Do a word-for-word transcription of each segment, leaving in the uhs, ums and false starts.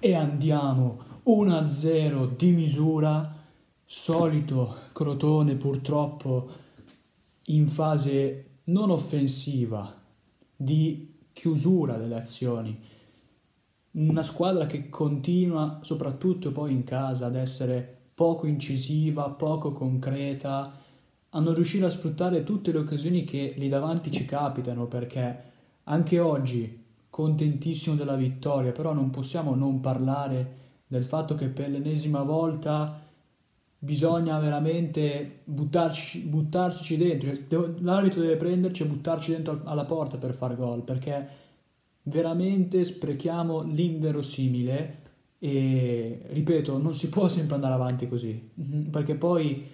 E andiamo uno a zero di misura, solito Crotone purtroppo in fase non offensiva, di chiusura delle azioni. Una squadra che continua, soprattutto poi in casa, ad essere poco incisiva, poco concreta, a non riuscire a sfruttare tutte le occasioni che lì davanti ci capitano, perché anche oggi, contentissimo della vittoria, però non possiamo non parlare del fatto che per l'ennesima volta bisogna veramente buttarci, buttarci dentro. Cioè, devo- l'arbitro deve prenderci e buttarci dentro alla porta per far gol, perché veramente sprechiamo l'inverosimile e, ripeto, non si può sempre andare avanti così, mhm, perché poi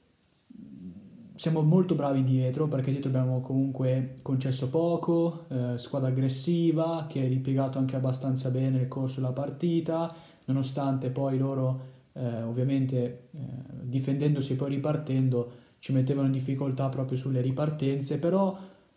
siamo molto bravi dietro, perché dietro abbiamo comunque concesso poco, eh, squadra aggressiva, che ha ripiegato anche abbastanza bene nel corso della partita, nonostante poi loro, eh, ovviamente, eh, difendendosi e poi ripartendo, ci mettevano in difficoltà proprio sulle ripartenze, però,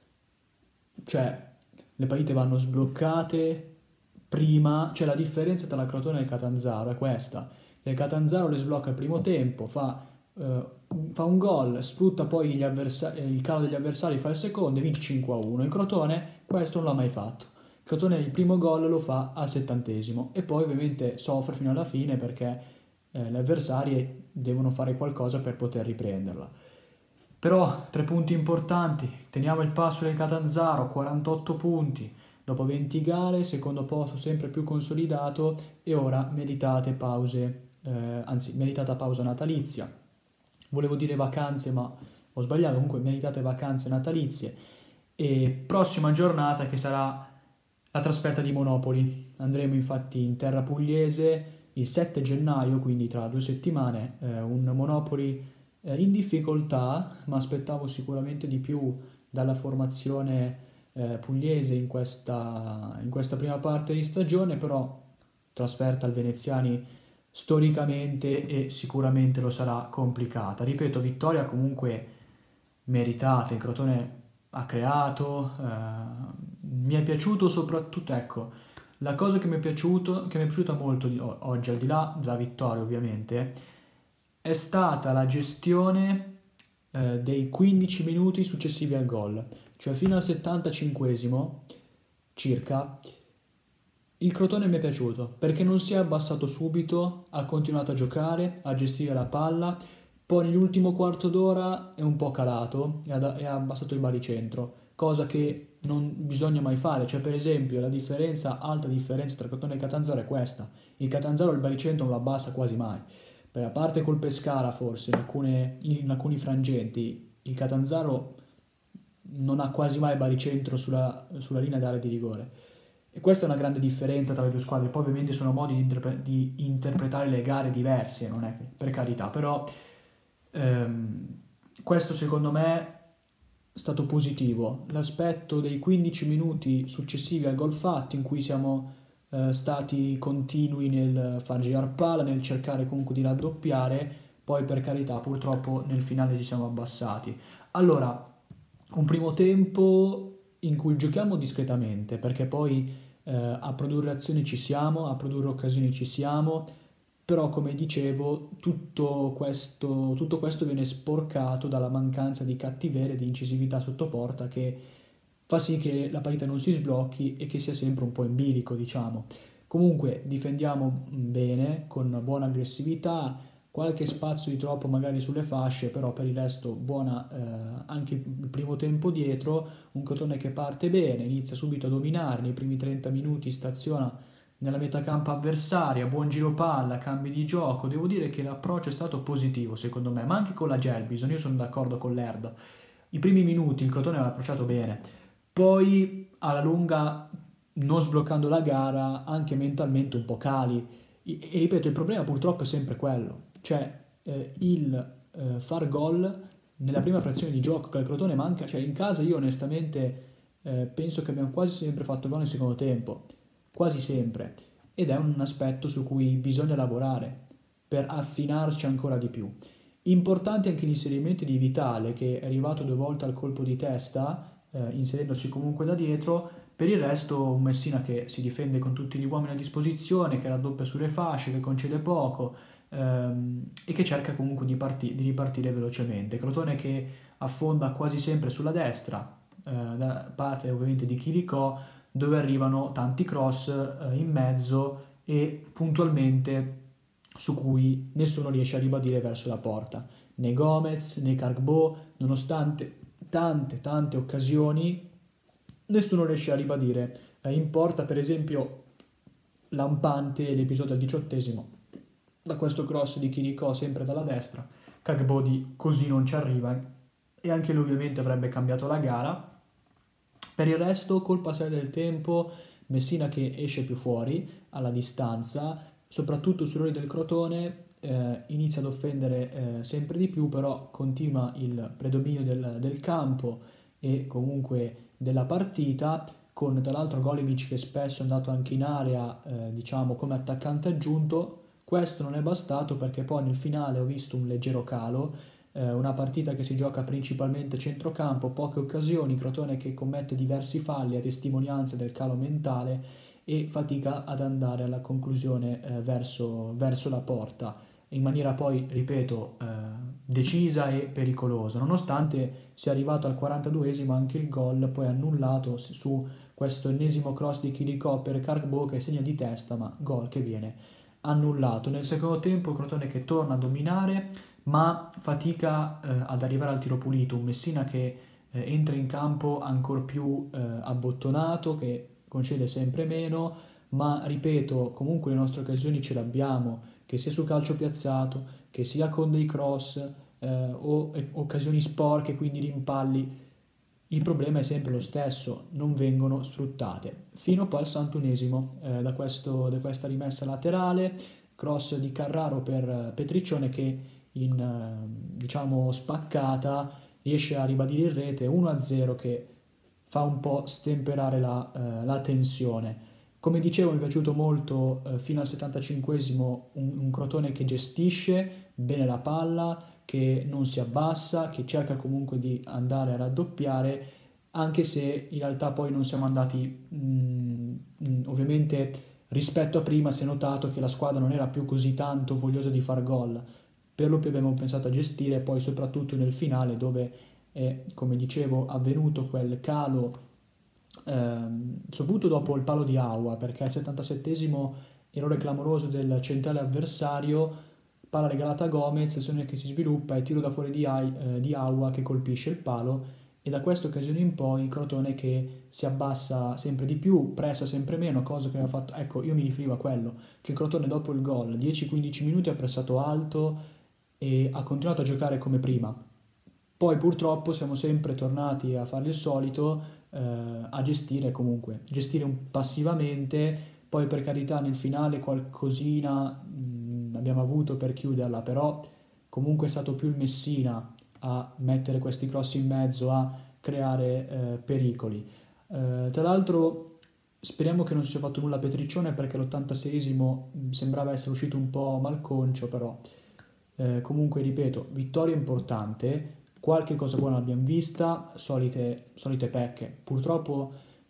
cioè, le partite vanno sbloccate prima, cioè la differenza tra la Crotone e il Catanzaro è questa. Il Catanzaro le sblocca al primo tempo, fa, eh, fa un gol, sfrutta poi gli avversa- eh, il calo degli avversari, fa il secondo e vince cinque a uno. Il Crotone questo non l'ha mai fatto. Il Crotone il primo gol lo fa al settantesimo e poi ovviamente soffre fino alla fine perché eh, gli avversari devono fare qualcosa per poter riprenderla. Però tre punti importanti, teniamo il passo del Catanzaro, quarantotto punti, dopo venti gare, secondo posto sempre più consolidato e ora meritate pause, eh, anzi meritata pausa natalizia. Volevo dire vacanze ma ho sbagliato, comunque meritate vacanze natalizie e prossima giornata che sarà la trasferta di Monopoli. Andremo infatti in terra pugliese il sette gennaio, quindi tra due settimane, eh, un Monopoli eh, in difficoltà, ma aspettavo sicuramente di più dalla formazione eh, pugliese in questa, in questa prima parte di stagione, però trasferta al Veneziani storicamente e sicuramente lo sarà complicata. Ripeto, vittoria comunque meritata, il Crotone ha creato, eh, mi è piaciuto soprattutto, ecco, la cosa che mi è piaciuto, che mi è piaciuta molto di- o- oggi, al di là della vittoria ovviamente, è stata la gestione eh, dei quindici minuti successivi al gol, cioè fino al settantacinquesimo circa. Il Crotone mi è piaciuto perché non si è abbassato subito, ha continuato a giocare, a gestire la palla, poi nell'ultimo quarto d'ora è un po' calato e ha, e ha abbassato il baricentro, cosa che non bisogna mai fare. Cioè, per esempio, la differenza, alta differenza tra Crotone e Catanzaro è questa: il Catanzaro il baricentro non lo abbassa quasi mai, per a parte col Pescara forse in, alcune- in alcuni frangenti, il Catanzaro non ha quasi mai baricentro sulla, sulla linea d'area di rigore. E questa è una grande differenza tra le due squadre. Poi ovviamente sono modi di, interpre- di interpretare le gare diverse, non è che, per carità, però ehm, questo secondo me è stato positivo. L'aspetto dei quindici minuti successivi al gol fatto, in cui siamo eh, stati continui nel far girare palla, nel cercare comunque di raddoppiare, poi per carità purtroppo nel finale ci siamo abbassati. Allora, un primo tempo in cui giochiamo discretamente, perché poi eh, a produrre azioni ci siamo, a produrre occasioni ci siamo, però come dicevo tutto questo, tutto questo viene sporcato dalla mancanza di cattiveria e di incisività sotto porta che fa sì che la partita non si sblocchi e che sia sempre un po' in bilico, diciamo. Comunque difendiamo bene, con buona aggressività, qualche spazio di troppo magari sulle fasce, però per il resto buona eh, anche il primo tempo dietro, un Crotone che parte bene, inizia subito a dominare, nei primi trenta minuti staziona nella metacampo avversaria, buon giro palla, cambi di gioco, devo dire che l'approccio è stato positivo secondo me, ma anche con la Gelbison, io sono d'accordo con l'Erda. I primi minuti il Crotone aveva approcciato bene, poi alla lunga, non sbloccando la gara, anche mentalmente un po' cali. E, e ripeto, il problema purtroppo è sempre quello, cioè eh, il eh, far gol nella prima frazione di gioco che al Crotone manca, cioè in casa io onestamente eh, penso che abbiamo quasi sempre fatto gol nel secondo tempo, quasi sempre, ed è un aspetto su cui bisogna lavorare per affinarci ancora di più. Importante anche l'inserimento di Vitale che è arrivato due volte al colpo di testa, eh, inserendosi comunque da dietro, Per il resto un Messina che si difende con tutti gli uomini a disposizione, che raddoppia sulle fasce, che concede poco ehm, e che cerca comunque di, parti- di ripartire velocemente. Crotone che affonda quasi sempre sulla destra, eh, da parte ovviamente di Chirico, dove arrivano tanti cross eh, in mezzo e puntualmente su cui nessuno riesce a ribadire verso la porta. Né Gomez né Cargbo, nonostante tante tante occasioni, nessuno riesce a ribadire. Eh, in porta, per esempio, lampante l'episodio al diciottesimo, da questo cross di Chirico sempre dalla destra, Cagbodi così non ci arriva e anche lui ovviamente avrebbe cambiato la gara. Per il resto, col passare del tempo, Messina che esce più fuori alla distanza, soprattutto sull'ori del Crotone, eh, inizia ad offendere eh, sempre di più, però continua il predominio del, del campo e comunque della partita, con tra l'altro Golemic che spesso è andato anche in area, eh, diciamo, come attaccante aggiunto. Questo non è bastato perché poi nel finale ho visto un leggero calo, eh, una partita che si gioca principalmente centrocampo, poche occasioni, Crotone che commette diversi falli a testimonianza del calo mentale e fatica ad andare alla conclusione eh, verso, verso la porta in maniera poi, ripeto, eh, decisa e pericolosa, nonostante sia arrivato al quarantaduesimo anche il gol poi annullato su questo ennesimo cross di Chirico per Cargbo che segna di testa, ma gol che viene annullato. Nel secondo tempo il Crotone che torna a dominare, ma fatica eh, ad arrivare al tiro pulito, un Messina che eh, entra in campo ancor più eh, abbottonato, che concede sempre meno, ma ripeto, comunque le nostre occasioni ce le abbiamo, che sia sul calcio piazzato, che sia con dei cross eh, o eh, occasioni sporche, quindi rimpalli. Il problema è sempre lo stesso, non vengono sfruttate. Fino poi al santunesimo, eh, da, questo, da questa rimessa laterale, cross di Carraro per Petriccione che in eh, diciamo spaccata riesce a ribadire in rete uno a zero che fa un po' stemperare la, eh, la tensione. Come dicevo, mi è piaciuto molto eh, fino al settantacinquesimo un, un Crotone che gestisce bene la palla, che non si abbassa, che cerca comunque di andare a raddoppiare, anche se in realtà poi non siamo andati, mh, mh, ovviamente rispetto a prima si è notato che la squadra non era più così tanto vogliosa di far gol, per lo più abbiamo pensato a gestire, poi soprattutto nel finale dove è, come dicevo, avvenuto quel calo, ehm, soprattutto dopo il palo di Aua, perché al settantasettesimo errore clamoroso del centrale avversario, palla regalata a Gomez, azione che si sviluppa e tiro da fuori di, Ai- eh, di Aua che colpisce il palo e da questa occasione in poi Crotone che si abbassa sempre di più, pressa sempre meno, cosa che aveva fatto, ecco io mi riferivo a quello, cioè il Crotone dopo il gol dieci quindici minuti ha pressato alto e ha continuato a giocare come prima. Poi purtroppo siamo sempre tornati a fare il solito, eh, a gestire comunque, gestire un- passivamente, poi per carità nel finale qualcosina mh, abbiamo avuto per chiuderla, però comunque è stato più il Messina a mettere questi cross in mezzo, a creare eh, pericoli. Eh, tra l'altro speriamo che non si sia fatto nulla a Petriccione perché l'ottantaseiesimo mh, sembrava essere uscito un po' malconcio, però eh, comunque ripeto, vittoria importante, qualche cosa buona l'abbiamo vista, solite, solite pecche. Purtroppo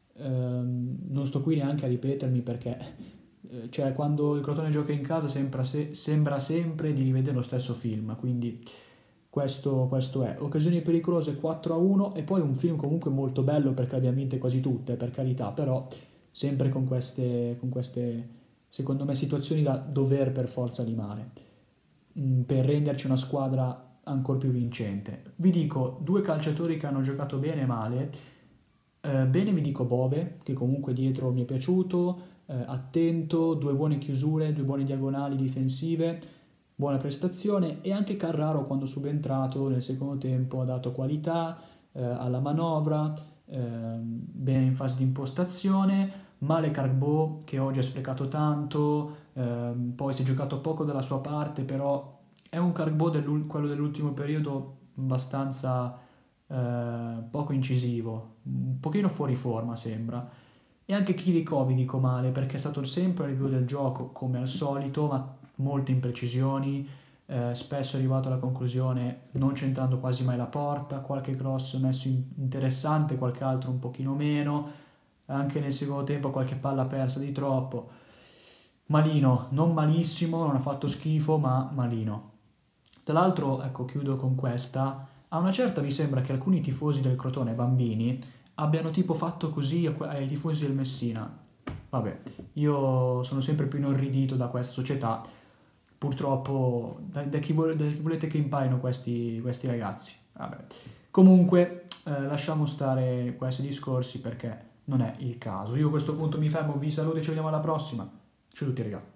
ehm, non sto qui neanche a ripetermi perché eh, cioè, quando il Crotone gioca in casa sembra, se- sembra sempre di rivedere lo stesso film, quindi questo, questo è. Occasioni pericolose quattro a uno e poi un film comunque molto bello perché le abbiamo vinte quasi tutte, per carità, però sempre con queste, con queste secondo me, situazioni da dover per forza limare mh, per renderci una squadra ancora più vincente. Vi dico due calciatori che hanno giocato bene e male. Eh, bene vi dico Bove, che comunque dietro mi è piaciuto, eh, attento, due buone chiusure, due buone diagonali difensive, buona prestazione e anche Carraro quando subentrato nel secondo tempo ha dato qualità eh, alla manovra, ehm, bene in fase di impostazione, male Carbo che oggi ha sprecato tanto, ehm, poi si è giocato poco dalla sua parte, però è un Carbo, dell'ul- quello dell'ultimo periodo, abbastanza eh, poco incisivo, un pochino fuori forma sembra. E anche Kiriko vi dico male perché è stato sempre a review del gioco come al solito, ma molte imprecisioni, eh, spesso è arrivato alla conclusione non centrando quasi mai la porta, qualche cross messo in- interessante, qualche altro un pochino meno. anche nel secondo tempo qualche palla persa di troppo. Malino, non malissimo, non ha fatto schifo, ma malino. Tra l'altro, ecco, chiudo con questa. A una certa mi sembra che alcuni tifosi del Crotone, bambini, abbiano tipo fatto così ai tifosi del Messina. Vabbè, io sono sempre più inorridito da questa società. Purtroppo, da, da chi, vuole, da chi volete che imparino questi, questi ragazzi? Vabbè. Comunque, eh, lasciamo stare questi discorsi perché non è il caso. Io a questo punto mi fermo, vi saluto e ci vediamo alla prossima. Ciao a tutti, raga.